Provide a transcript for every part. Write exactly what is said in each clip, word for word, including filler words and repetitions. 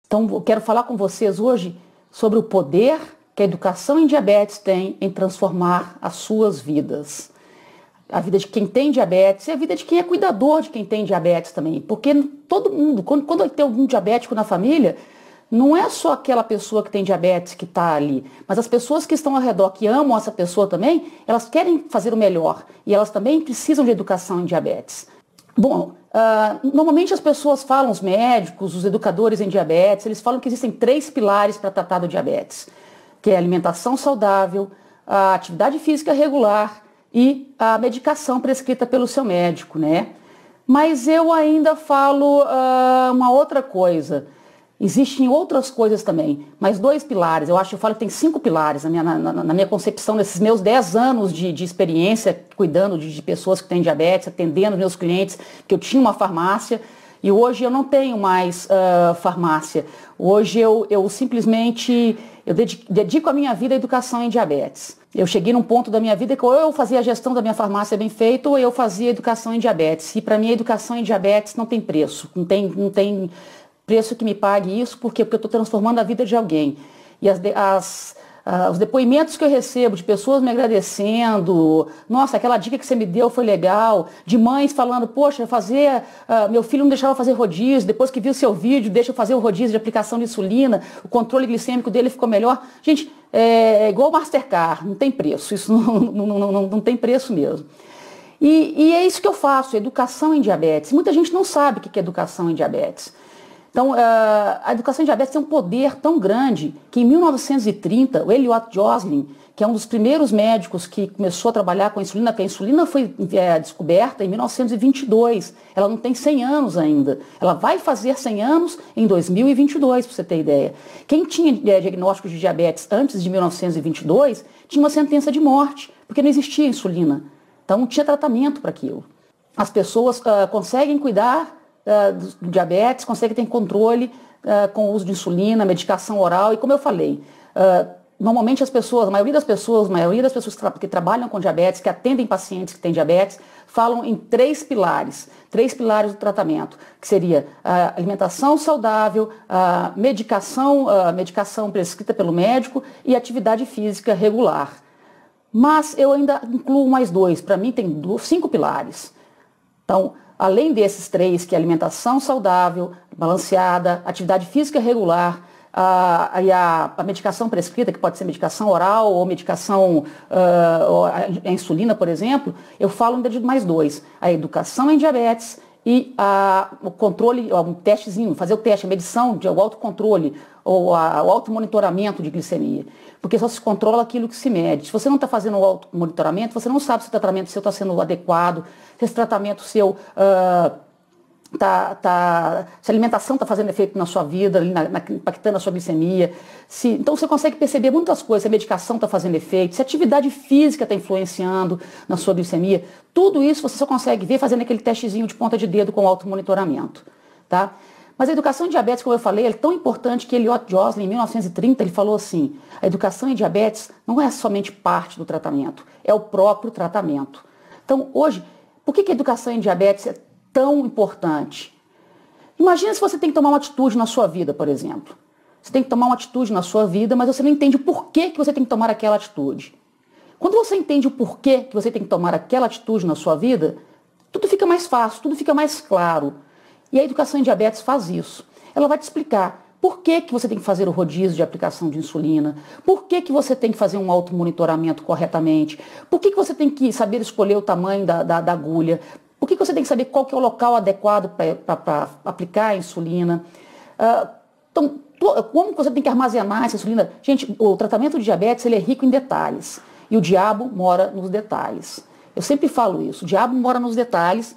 Então, eu quero falar com vocês hoje sobre o poder que a educação em diabetes tem em transformar as suas vidas. A vida de quem tem diabetes e a vida de quem é cuidador de quem tem diabetes também. Porque todo mundo, quando, quando tem algum diabético na família, não é só aquela pessoa que tem diabetes que está ali, mas as pessoas que estão ao redor, que amam essa pessoa também, elas querem fazer o melhor e elas também precisam de educação em diabetes. Bom, uh, normalmente as pessoas falam, os médicos, os educadores em diabetes, eles falam que existem três pilares para tratar do diabetes, que é a alimentação saudável, a atividade física regular e a medicação prescrita pelo seu médico, né? Mas eu ainda falo uh, uma outra coisa. Existem outras coisas também, mas dois pilares. Eu acho que eu falo que tem cinco pilares na minha, na, na minha concepção, nesses meus dez anos de, de experiência, cuidando de, de pessoas que têm diabetes, atendendo meus clientes, que eu tinha uma farmácia, e hoje eu não tenho mais uh, farmácia. Hoje eu, eu simplesmente eu dedico, dedico a minha vida à educação em diabetes. Eu cheguei num ponto da minha vida que ou eu fazia a gestão da minha farmácia bem feita, ou eu fazia educação em diabetes. E para mim a educação em diabetes não tem preço, não tem... Não tem preço que me pague isso, por quê? Porque eu estou transformando a vida de alguém. E as, as, uh, os depoimentos que eu recebo de pessoas me agradecendo, nossa, aquela dica que você me deu foi legal, de mães falando, poxa, fazer, uh, meu filho não deixava fazer rodízio, depois que viu o seu vídeo, deixa eu fazer o rodízio de aplicação de insulina, o controle glicêmico dele ficou melhor. Gente, é igual o Mastercard, não tem preço, isso não, não, não, não, não tem preço mesmo. E, e é isso que eu faço, educação em diabetes. Muita gente não sabe o que é educação em diabetes. Então, a educação em diabetes tem um poder tão grande que em mil novecentos e trinta, o Elliot Joslin, que é um dos primeiros médicos que começou a trabalhar com a insulina, porque a insulina foi é, descoberta em mil novecentos e vinte e dois, ela não tem cem anos ainda, ela vai fazer cem anos em dois mil e vinte e dois, para você ter ideia. Quem tinha é, diagnóstico de diabetes antes de mil novecentos e vinte e dois tinha uma sentença de morte, porque não existia insulina, então não tinha tratamento para aquilo. As pessoas uh, conseguem cuidar Uh, do diabetes, consegue ter controle uh, com o uso de insulina, medicação oral, e como eu falei, uh, normalmente as pessoas, a maioria das pessoas, a maioria das pessoas que, tra que trabalham com diabetes, que atendem pacientes que têm diabetes, falam em três pilares, três pilares do tratamento, que seria a alimentação saudável, a medicação, a medicação prescrita pelo médico e atividade física regular. Mas eu ainda incluo mais dois, para mim tem cinco pilares. Então, além desses três, que é alimentação saudável, balanceada, atividade física regular, a, a, a medicação prescrita, que pode ser medicação oral ou medicação, uh, ou a, a insulina, por exemplo, eu falo ainda de mais dois, a educação em diabetes e a, o controle, um testezinho, fazer o teste, a medição, de, o autocontrole ou a, o automonitoramento de glicemia. Porque só se controla aquilo que se mede. Se você não está fazendo o automonitoramento, você não sabe se o tratamento seu está sendo adequado, se esse tratamento seu, uh, tá, tá, se a alimentação está fazendo efeito na sua vida, na, na, impactando a sua glicemia. Se, então você consegue perceber muitas coisas, se a medicação está fazendo efeito, se a atividade física está influenciando na sua glicemia. Tudo isso você só consegue ver fazendo aquele testezinho de ponta de dedo com o automonitoramento. Tá? Mas a educação em diabetes, como eu falei, é tão importante que Elliot Joslin, em mil novecentos e trinta, ele falou assim, a educação em diabetes não é somente parte do tratamento, é o próprio tratamento. Então, hoje, por que que a educação em diabetes é tão importante? Imagina se você tem que tomar uma atitude na sua vida, por exemplo. Você tem que tomar uma atitude na sua vida, mas você não entende o porquê que você tem que tomar aquela atitude. Quando você entende o porquê que você tem que tomar aquela atitude na sua vida, tudo fica mais fácil, tudo fica mais claro. E a educação em diabetes faz isso. Ela vai te explicar por que que você tem que fazer o rodízio de aplicação de insulina, por que que você tem que fazer um automonitoramento corretamente, por que que você tem que saber escolher o tamanho da, da, da agulha, por que que você tem que saber qual que é o local adequado para aplicar a insulina, uh, então, como você tem que armazenar essa insulina. Gente, o tratamento de diabetes ele é rico em detalhes, e o diabo mora nos detalhes. Eu sempre falo isso, o diabo mora nos detalhes,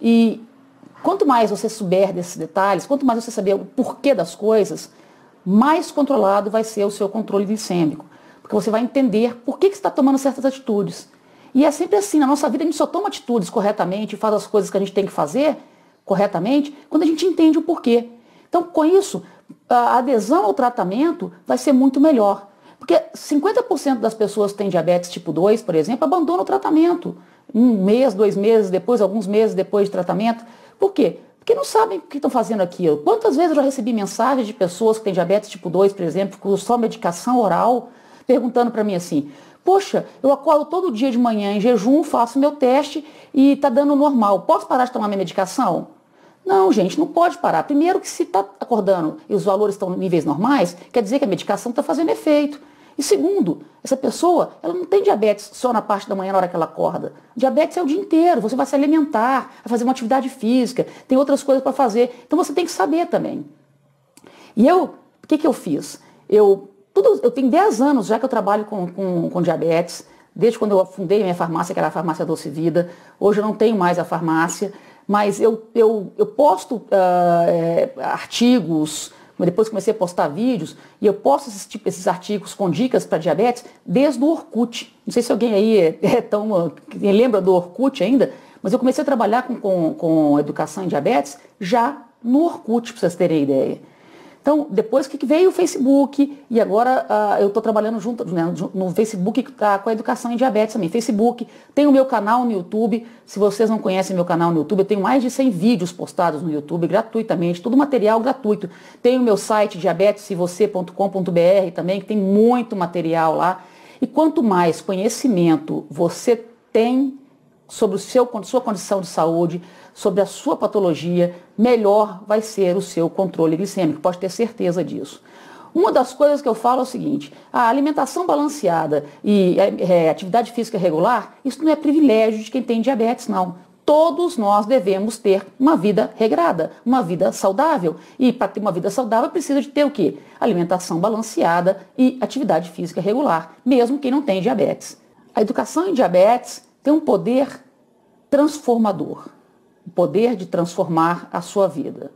e quanto mais você souber desses detalhes, quanto mais você saber o porquê das coisas, mais controlado vai ser o seu controle glicêmico. Porque você vai entender por que que você está tomando certas atitudes. E é sempre assim, na nossa vida a gente só toma atitudes corretamente, faz as coisas que a gente tem que fazer corretamente, quando a gente entende o porquê. Então, com isso, a adesão ao tratamento vai ser muito melhor. Porque cinquenta por cento das pessoas que têm diabetes tipo dois, por exemplo, abandonam o tratamento. Um mês, dois meses depois, alguns meses depois de tratamento. Por quê? Porque não sabem o que estão fazendo aquilo. Quantas vezes eu já recebi mensagens de pessoas que têm diabetes tipo dois, por exemplo, com só medicação oral, perguntando para mim assim, poxa, eu acordo todo dia de manhã em jejum, faço meu teste e está dando normal. Posso parar de tomar minha medicação? Não, gente, não pode parar. Primeiro que se está acordando e os valores estão em níveis normais, quer dizer que a medicação está fazendo efeito. E segundo, essa pessoa, ela não tem diabetes só na parte da manhã, na hora que ela acorda. Diabetes é o dia inteiro, você vai se alimentar, vai fazer uma atividade física, tem outras coisas para fazer. Então você tem que saber também. E eu, o que, que eu fiz? Eu, tudo, eu tenho dez anos já que eu trabalho com, com, com diabetes, desde quando eu fundei a minha farmácia, que era a farmácia Doce Vida. Hoje eu não tenho mais a farmácia, mas eu, eu, eu posto uh, é, artigos, depois comecei a postar vídeos, e eu posto esses, tipo, esses artigos com dicas para diabetes desde o Orkut. Não sei se alguém aí é, é tão, quem lembra do Orkut ainda, mas eu comecei a trabalhar com, com, com educação em diabetes já no Orkut, para vocês terem ideia. Então, depois que veio o Facebook, e agora uh, eu estou trabalhando junto né, no Facebook tá, com a educação em diabetes também. Facebook, tem o meu canal no YouTube. Se vocês não conhecem meu canal no YouTube, eu tenho mais de cem vídeos postados no YouTube gratuitamente, todo material gratuito. Tem o meu site diabetes se você ponto com ponto br também, que tem muito material lá. E quanto mais conhecimento você tem sobre o seu, sua condição de saúde, sobre a sua patologia, melhor vai ser o seu controle glicêmico, pode ter certeza disso. Uma das coisas que eu falo é o seguinte, a alimentação balanceada e é, atividade física regular, isso não é privilégio de quem tem diabetes, não. Todos nós devemos ter uma vida regrada, uma vida saudável. E para ter uma vida saudável precisa de ter o quê? Alimentação balanceada e atividade física regular, mesmo quem não tem diabetes. A educação em diabetes tem um poder transformador, o poder de transformar a sua vida.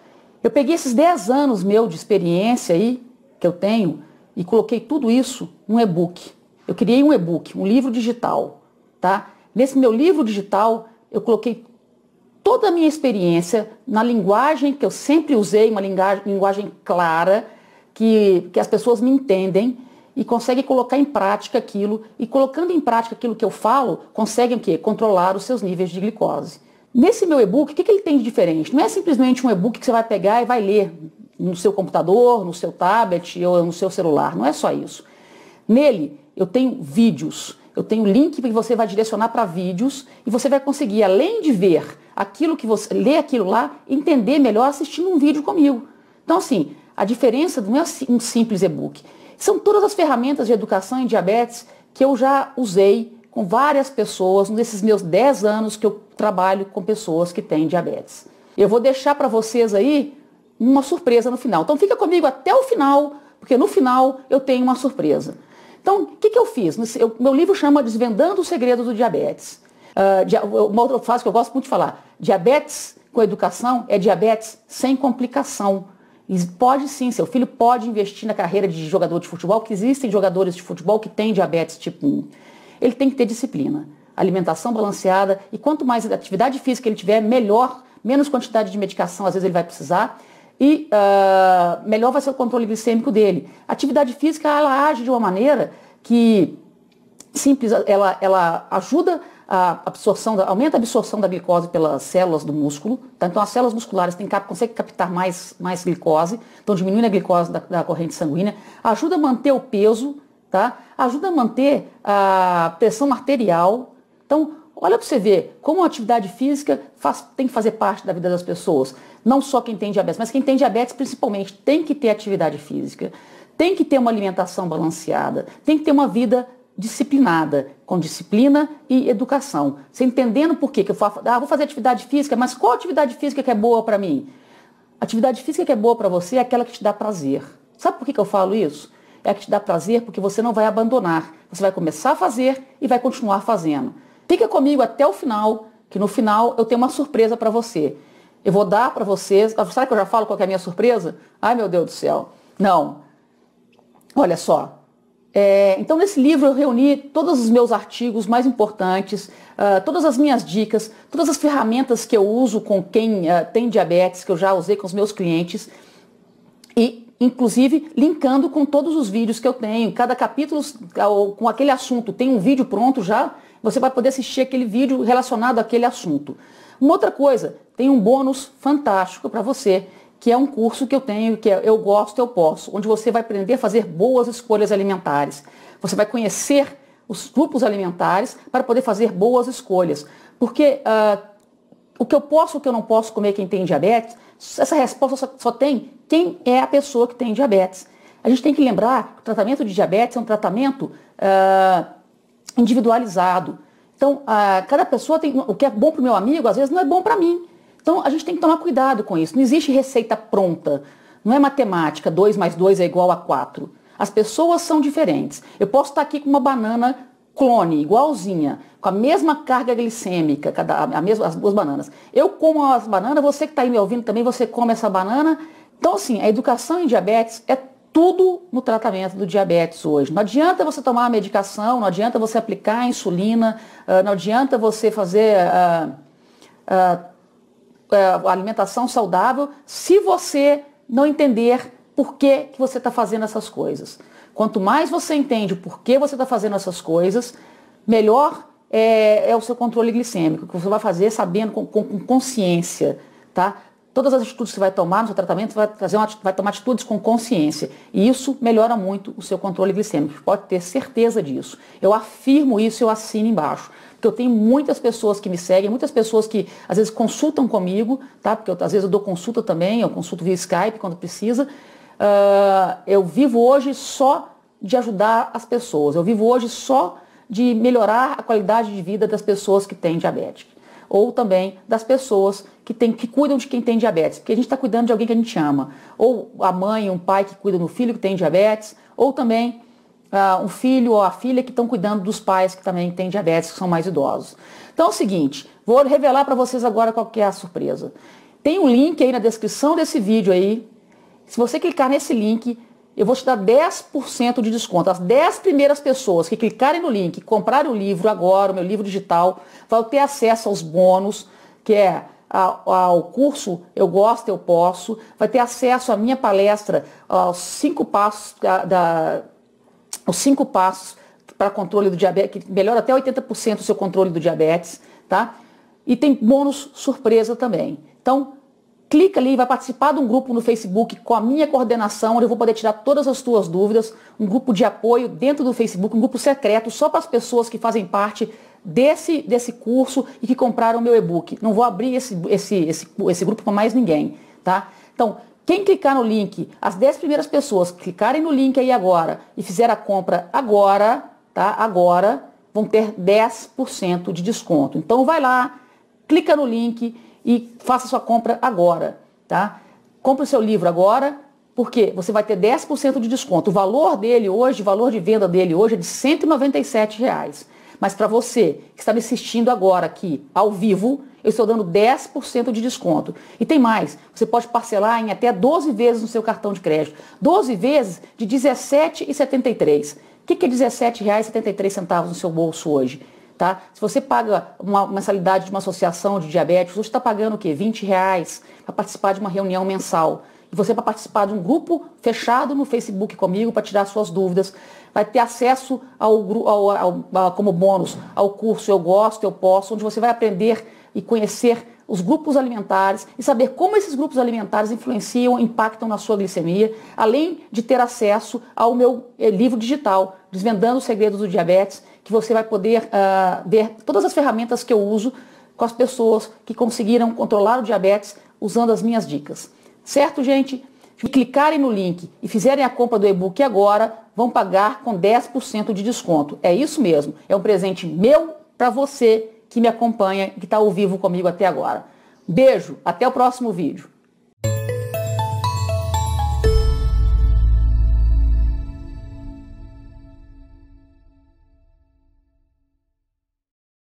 Eu peguei esses dez anos meu de experiência aí, que eu tenho, e coloquei tudo isso num e-book. Eu criei um e-book, um livro digital, tá? Nesse meu livro digital, eu coloquei toda a minha experiência na linguagem que eu sempre usei, uma linguagem, linguagem clara, que, que as pessoas me entendem, e conseguem colocar em prática aquilo, e colocando em prática aquilo que eu falo, conseguem o quê? Controlar os seus níveis de glicose. Nesse meu e-book, o que, que ele tem de diferente? Não é simplesmente um e-book que você vai pegar e vai ler no seu computador, no seu tablet ou no seu celular. Não é só isso. Nele, eu tenho vídeos, eu tenho link que você vai direcionar para vídeos e você vai conseguir, além de ver aquilo que você, ler aquilo lá, entender melhor assistindo um vídeo comigo. Então, assim, a diferença não é um simples e-book. São todas as ferramentas de educação em diabetes que eu já usei com várias pessoas nesses meus dez anos que eu trabalho com pessoas que têm diabetes. Eu vou deixar para vocês aí uma surpresa no final. Então fica comigo até o final, porque no final eu tenho uma surpresa. Então, o que, que eu fiz? Eu, meu livro chama Desvendando os Segredos do Diabetes. Uh, uma outra frase que eu gosto muito de falar, diabetes com educação é diabetes sem complicação. E pode sim, seu filho pode investir na carreira de jogador de futebol, que existem jogadores de futebol que têm diabetes tipo um. Ele tem que ter disciplina, alimentação balanceada, e quanto mais atividade física ele tiver, melhor, menos quantidade de medicação às vezes ele vai precisar, e uh, melhor vai ser o controle glicêmico dele. A atividade física, ela age de uma maneira que simples, ela, ela ajuda a absorção, da, aumenta a absorção da glicose pelas células do músculo, tá? Então as células musculares têm, conseguem captar mais, mais glicose, então diminuindo a glicose da, da corrente sanguínea, ajuda a manter o peso, tá? Ajuda a manter a pressão arterial. Então, olha para você ver como a atividade física faz, tem que fazer parte da vida das pessoas. Não só quem tem diabetes, mas quem tem diabetes principalmente tem que ter atividade física, tem que ter uma alimentação balanceada, tem que ter uma vida disciplinada, com disciplina e educação. Você entendendo por quê? Que eu falo, ah, vou fazer atividade física, mas qual atividade física que é boa para mim? Atividade física que é boa para você é aquela que te dá prazer. Sabe por que, que eu falo isso? É a que te dá prazer porque você não vai abandonar. Você vai começar a fazer e vai continuar fazendo. Fica comigo até o final, que no final eu tenho uma surpresa para você. Eu vou dar para vocês... Sabe que eu já falo qual que é a minha surpresa? Ai, meu Deus do céu. Não. Olha só. É, então, nesse livro eu reuni todos os meus artigos mais importantes, uh, todas as minhas dicas, todas as ferramentas que eu uso com quem uh, tem diabetes, que eu já usei com os meus clientes, e inclusive linkando com todos os vídeos que eu tenho. Cada capítulo com aquele assunto tem um vídeo pronto já, você vai poder assistir aquele vídeo relacionado àquele assunto. Uma outra coisa, tem um bônus fantástico para você, que é um curso que eu tenho, que é Eu Gosto, Eu Posso, onde você vai aprender a fazer boas escolhas alimentares. Você vai conhecer os grupos alimentares para poder fazer boas escolhas. Porque uh, o que eu posso, o que eu não posso comer quem tem diabetes, essa resposta só, só tem quem é a pessoa que tem diabetes. A gente tem que lembrar que o tratamento de diabetes é um tratamento uh, individualizado. Então, uh, cada pessoa tem... O que é bom para o meu amigo, às vezes, não é bom para mim. Então, a gente tem que tomar cuidado com isso. Não existe receita pronta. Não é matemática, dois mais dois é igual a quatro. As pessoas são diferentes. Eu posso estar aqui com uma banana clone, igualzinha, com a mesma carga glicêmica, cada, a mesma, as duas bananas. Eu como as bananas, você que está aí me ouvindo também, você come essa banana. Então, assim, a educação em diabetes é tudo no tratamento do diabetes hoje. Não adianta você tomar a medicação, não adianta você aplicar a insulina, uh, não adianta você fazer... Uh, uh, a alimentação saudável, se você não entender por que, que você está fazendo essas coisas. Quanto mais você entende o porquê você está fazendo essas coisas, melhor é, é o seu controle glicêmico, que você vai fazer sabendo, com, com, com consciência, tá? Todas as atitudes que você vai tomar no seu tratamento, vai, trazer uma, vai tomar atitudes com consciência. E isso melhora muito o seu controle glicêmico. Pode ter certeza disso. Eu afirmo isso, eu assino embaixo. Porque eu tenho muitas pessoas que me seguem, muitas pessoas que às vezes consultam comigo, tá? Porque eu, às vezes eu dou consulta também, eu consulto via Skype quando precisa. Uh, eu vivo hoje só de ajudar as pessoas. Eu vivo hoje só de melhorar a qualidade de vida das pessoas que têm diabetes. Ou também das pessoas que, tem, que cuidam de quem tem diabetes. Porque a gente está cuidando de alguém que a gente ama. Ou a mãe, um pai que cuida do filho que tem diabetes. Ou também uh, um filho ou a filha que estão cuidando dos pais que também têm diabetes, que são mais idosos. Então é o seguinte, vou revelar para vocês agora qual que é a surpresa. Tem um link aí na descrição desse vídeo aí. Se você clicar nesse link, eu vou te dar dez por cento de desconto. As dez primeiras pessoas que clicarem no link, comprarem o livro agora, o meu livro digital, vão ter acesso aos bônus, que é ao curso Eu Gosto, Eu Posso, vai ter acesso à minha palestra, aos cinco passos, da, da, os cinco passos para controle do diabetes, que melhora até oitenta por cento o seu controle do diabetes, tá? E tem bônus surpresa também. Então, clica ali, vai participar de um grupo no Facebook com a minha coordenação, onde eu vou poder tirar todas as tuas dúvidas, um grupo de apoio dentro do Facebook, um grupo secreto só para as pessoas que fazem parte desse, desse curso e que compraram o meu e-book. Não vou abrir esse, esse, esse, esse grupo para mais ninguém, tá? Então, quem clicar no link, as dez primeiras pessoas que clicarem no link aí agora e fizer a compra agora, tá? Agora, vão ter dez por cento de desconto. Então, vai lá, clica no link e faça sua compra agora, tá? Compre o seu livro agora, porque você vai ter dez por cento de desconto. O valor dele hoje, o valor de venda dele hoje é de cento e noventa e sete reais. Mas para você que está me assistindo agora aqui, ao vivo, eu estou dando dez por cento de desconto. E tem mais, você pode parcelar em até doze vezes no seu cartão de crédito. doze vezes de dezessete reais e setenta e três centavos. O que é dezessete reais e setenta e três centavos no seu bolso hoje? Tá? Se você paga uma mensalidade de uma associação de diabetes, você está pagando o quê? vinte reais para participar de uma reunião mensal. E você para participar de um grupo fechado no Facebook comigo para tirar suas dúvidas. Vai ter acesso ao, ao, ao, ao, como bônus ao curso Eu Gosto, Eu Posso, onde você vai aprender e conhecer os grupos alimentares e saber como esses grupos alimentares influenciam, impactam na sua glicemia, além de ter acesso ao meu livro digital, Desvendando os Segredos do Diabetes, que você vai poder uh, ver todas as ferramentas que eu uso com as pessoas que conseguiram controlar o diabetes usando as minhas dicas. Certo, gente? Se clicarem no link e fizerem a compra do e-book agora, vão pagar com dez por cento de desconto. É isso mesmo. É um presente meu para você que me acompanha e que está ao vivo comigo até agora. Beijo, até o próximo vídeo.